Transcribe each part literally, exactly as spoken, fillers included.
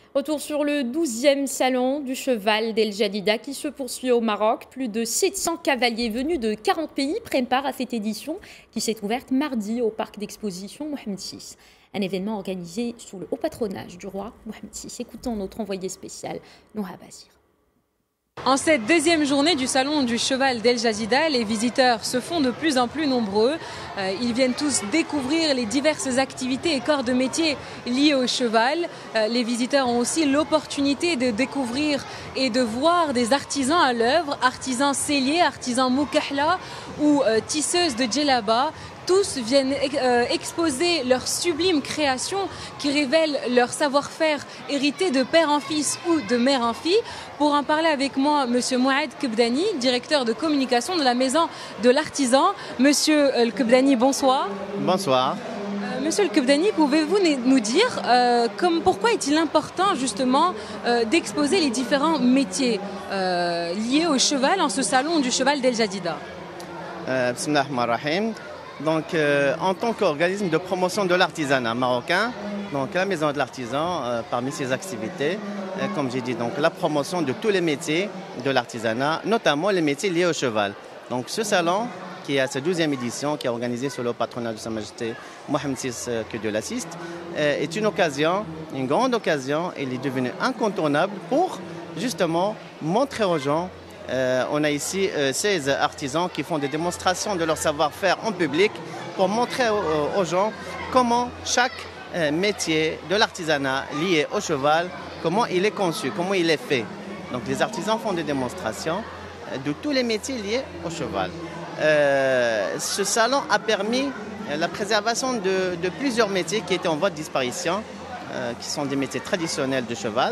Retour sur le douzième salon du cheval d'El Jadida qui se poursuit au Maroc. Plus de sept cents cavaliers venus de quarante pays prennent part à cette édition qui s'est ouverte mardi au parc d'exposition Mohamed six. Un événement organisé sous le haut patronage du roi Mohamed six. Écoutons notre envoyé spécial, Noha Bazir. En cette deuxième journée du salon du cheval d'El Jadida, les visiteurs se font de plus en plus nombreux. Euh, ils viennent tous découvrir les diverses activités et corps de métier liés au cheval. Euh, les visiteurs ont aussi l'opportunité de découvrir et de voir des artisans à l'œuvre, artisans selliers, artisans moukahla ou euh, tisseuses de djellaba. Tous viennent euh, exposer leur sublime création qui révèle leur savoir-faire hérité de père en fils ou de mère en fille. Pour en parler avec moi, Monsieur Mouad Kebdani, directeur de communication de la Maison de l'Artisan. Monsieur El Kebdani, bonsoir. Bonsoir. Euh, Monsieur El Kebdani, pouvez-vous nous dire euh, comme, pourquoi est-il important justement euh, d'exposer les différents métiers euh, liés au cheval en ce salon du cheval d'El Jadida? euh, Bismillah ar-Rahman ar-Rahim. Donc, euh, en tant qu'organisme de promotion de l'artisanat marocain, donc la Maison de l'Artisan, euh, parmi ses activités, euh, comme j'ai dit, donc la promotion de tous les métiers de l'artisanat, notamment les métiers liés au cheval. Donc, ce salon, qui est à sa douzième édition, qui est organisé sous le patronat de Sa Majesté Mohamed six, euh, que Dieu l'assiste, euh, est une occasion, une grande occasion. Il est devenu incontournable pour justement montrer aux gens. Euh, on a ici euh, seize artisans qui font des démonstrations de leur savoir-faire en public pour montrer aux, aux gens comment chaque euh, métier de l'artisanat lié au cheval, comment il est conçu, comment il est fait. Donc les artisans font des démonstrations euh, de tous les métiers liés au cheval. Euh, ce salon a permis euh, la préservation de, de plusieurs métiers qui étaient en voie de disparition, euh, qui sont des métiers traditionnels de cheval.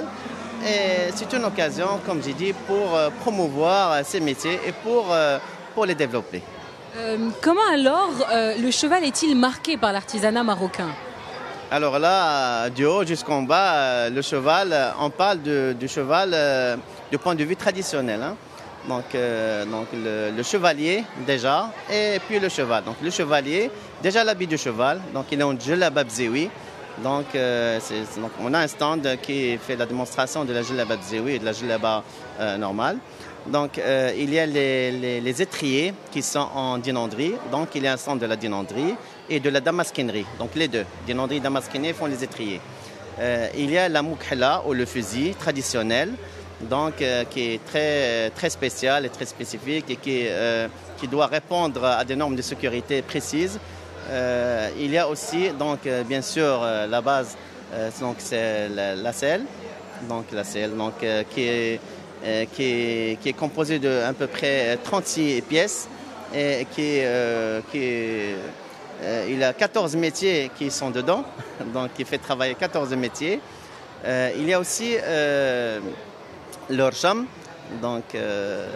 Et c'est une occasion, comme j'ai dit, pour euh, promouvoir ces métiers et pour, euh, pour les développer. Euh, comment alors euh, le cheval est-il marqué par l'artisanat marocain? Alors là, du haut jusqu'en bas, euh, le cheval, on parle de, du cheval euh, du point de vue traditionnel. Hein. Donc, euh, donc le, le chevalier déjà, et puis le cheval. Donc le chevalier, déjà l'habit du cheval, donc il est en djellaba bzewi. Donc, euh, donc, on a un stand qui fait la démonstration de la djellaba bzewi et de la djellaba euh, normale. Donc, euh, il y a les, les, les étriers qui sont en dinanderie. Donc, il y a un stand de la dinanderie et de la damasquinerie. Donc, les deux, dinanderie et damasquinerie, font les étriers. Euh, il y a la moukhela ou le fusil traditionnel, donc, euh, qui est très, très spécial et très spécifique et qui, euh, qui doit répondre à des normes de sécurité précises. Euh, il y a aussi, donc, euh, bien sûr, euh, la base, euh, donc c'est la, la selle, donc la selle, donc euh, qui est euh, qui est qui est composée de à peu près trente-six pièces et qui euh, qui est, euh, il y a quatorze métiers qui sont dedans, donc qui fait travailler quatorze métiers. Euh, il y a aussi euh, l'orcham, donc euh,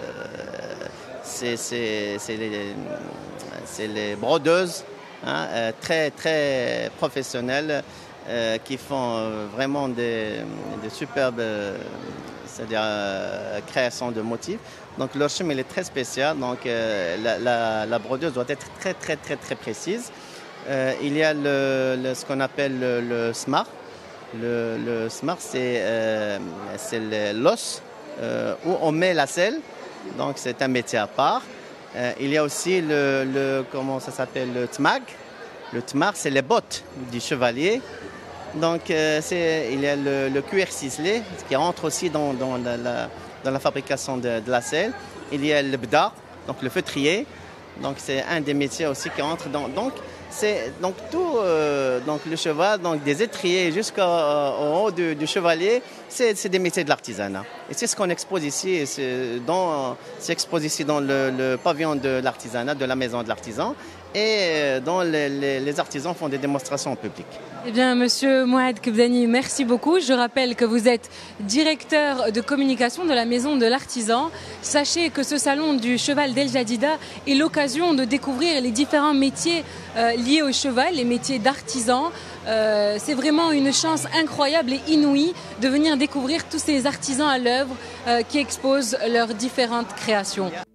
c'est c'est c'est les c'est les brodeuses. Hein, euh, très très professionnels euh, qui font euh, vraiment des, des superbes euh, c'est-à-dire, euh, créations de motifs. Donc leur chemin est très spécial, donc euh, la, la, la brodeuse doit être très très très très précise. Euh, il y a le, le, ce qu'on appelle le, le smart. Le, le smart, c'est euh, l'os euh, où on met la selle, donc c'est un métier à part. Euh, il y a aussi le, le comment ça s'appelle, le tmag. Le tmag, c'est les bottes du chevalier. Donc, euh, il y a le, le cuir ciselé qui rentre aussi dans, dans, la, la, dans la fabrication de, de la selle. Il y a le bda, donc le feutrier. Donc, c'est un des métiers aussi qui rentre dans. Donc, c'est donc tout, euh, donc le cheval, donc des étriers jusqu'au haut du, du chevalier, c'est des métiers de l'artisanat. Et c'est ce qu'on expose ici, c'est expose ici dans le, le pavillon de l'artisanat, de la Maison de l'Artisan, et dont les, les, les artisans font des démonstrations en public. Eh bien, Monsieur Mouad Kebdani, merci beaucoup. Je rappelle que vous êtes directeur de communication de la Maison de l'Artisan. Sachez que ce salon du cheval d'El Jadida est l'occasion de découvrir les différents métiers euh, liés au cheval, les métiers d'artisan. Euh, C'est vraiment une chance incroyable et inouïe de venir découvrir tous ces artisans à l'œuvre euh, qui exposent leurs différentes créations.